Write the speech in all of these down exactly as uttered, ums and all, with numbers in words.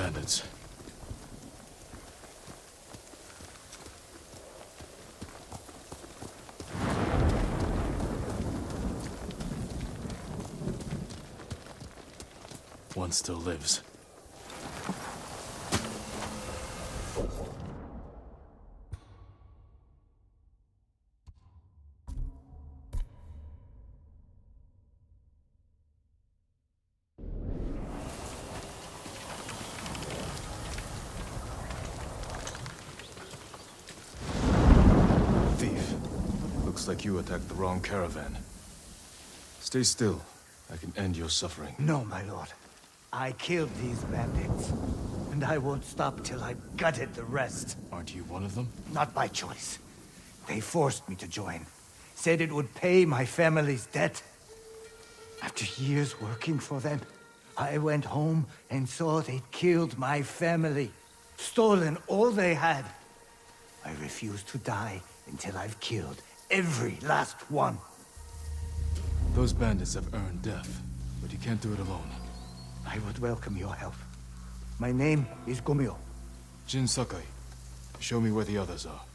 bandits. One still lives. Thief. Looks like you attacked the wrong caravan. Stay still. I can end your suffering. No, my lord. I killed these bandits, and I won't stop till I've gutted the rest. Aren't you one of them? Not by choice. They forced me to join. Said it would pay my family's debt. After years working for them, I went home and saw they'd killed my family. Stolen all they had. I refuse to die until I've killed every last one. Those bandits have earned death, but you can't do it alone. I would welcome your help. My name is Gomyo. Jin Sakai. Show me where the others are.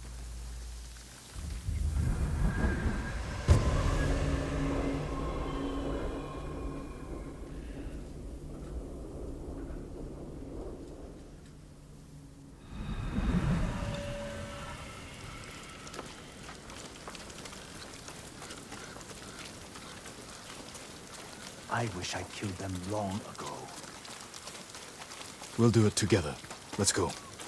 I wish I'd killed them long ago. We'll do it together. Let's go.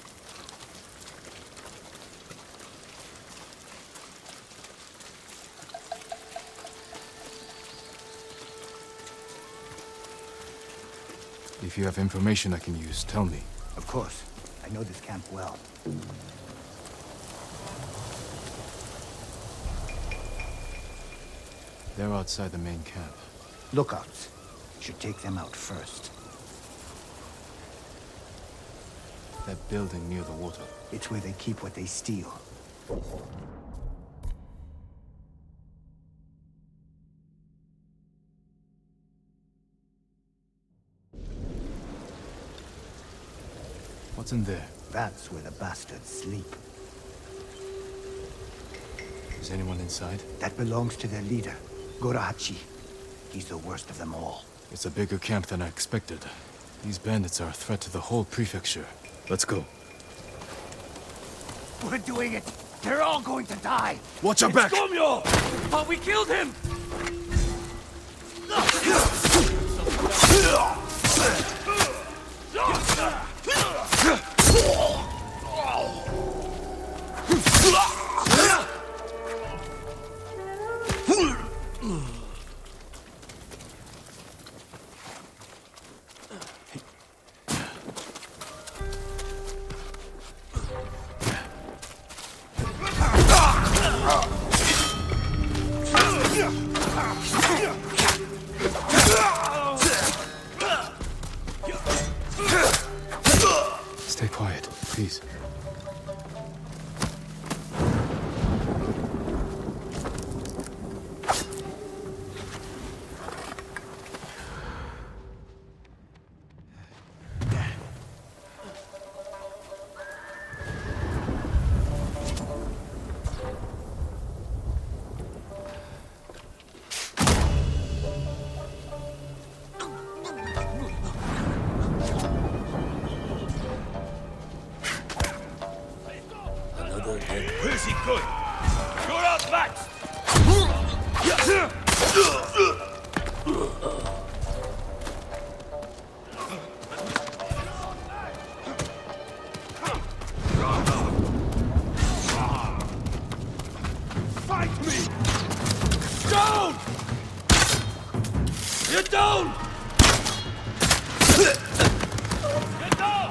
If you have information I can use, tell me. Of course. I know this camp well. They're outside the main camp. Lookouts. Should take them out first. That building near the water. It's where they keep what they steal. What's in there? That's where the bastards sleep. Is anyone inside? That belongs to their leader, Gorahachi. He's the worst of them all. It's a bigger camp than I expected. These bandits are a threat to the whole prefecture. Let's go. We're doing it! They're all going to die! Watch your back! Gomyo! But we killed him! Stay quiet, please. Pretty good. You're outmatched. Fight me! Down! You're down! You're down!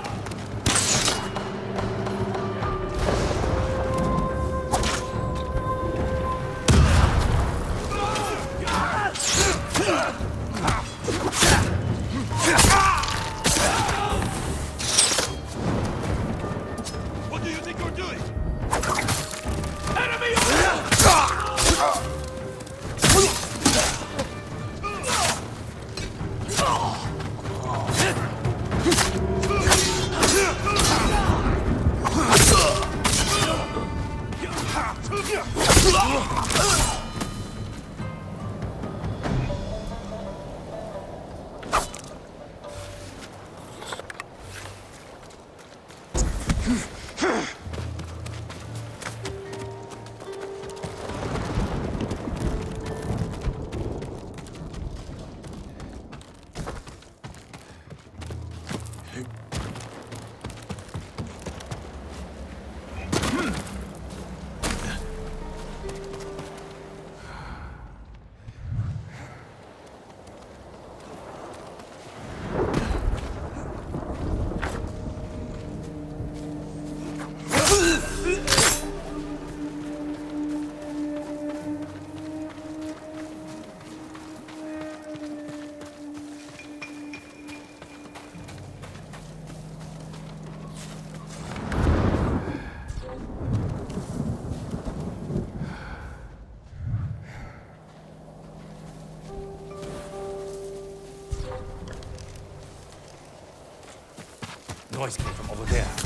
Noise came from over there.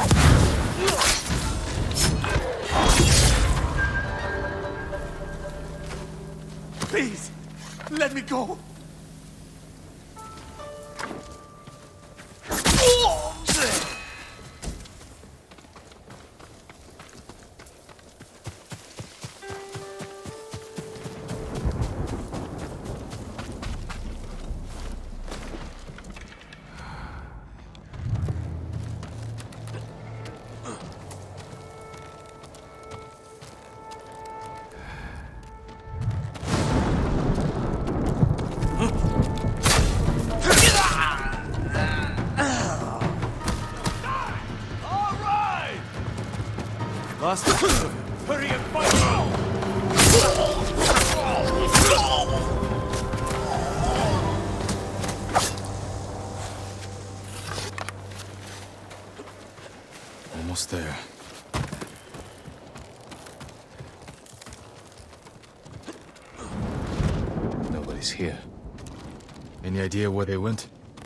Please, let me go. Lost it. Hurry and fight now! Almost there. Nobody's here. Any idea where they went?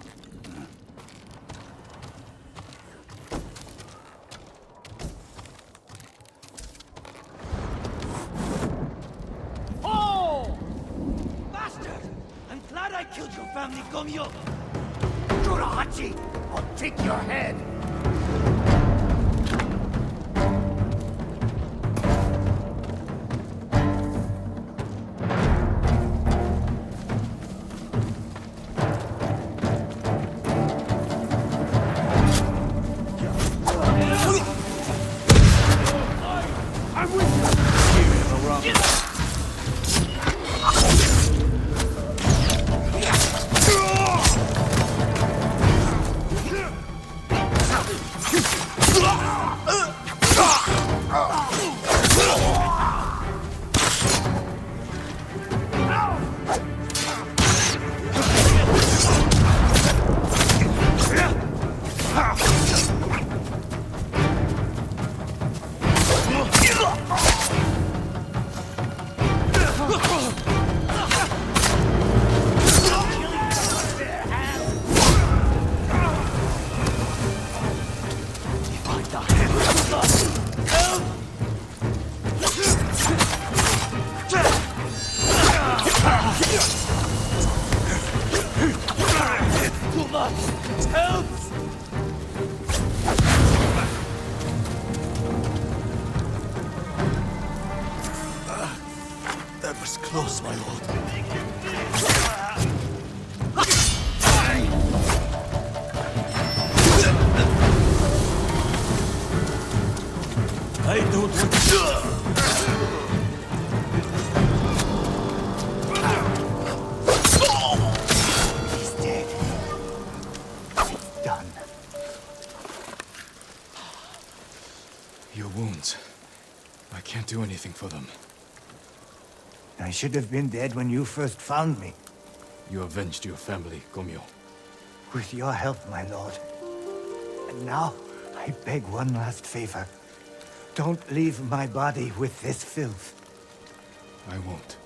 Family Gomyo! Jurahachi! I'll take your head! I'm with you! Here in a rock. That was close, my lord. I don't want to... He's dead. It's done. Your wounds. I can't do anything for them. I should have been dead when you first found me. You avenged your family, Gomyo. With your help, my lord. And now, I beg one last favor. Don't leave my body with this filth. I won't.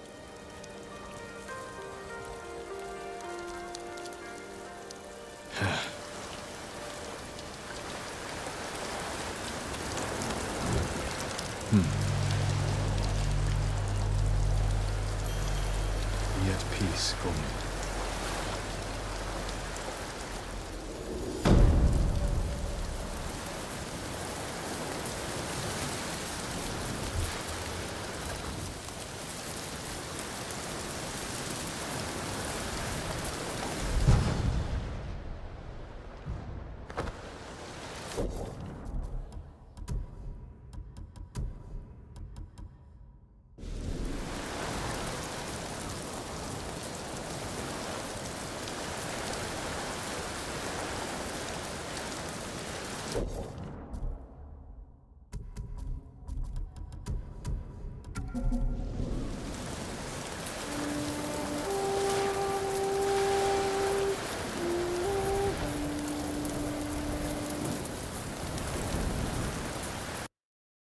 hmm. Be at peace, Gomyo. You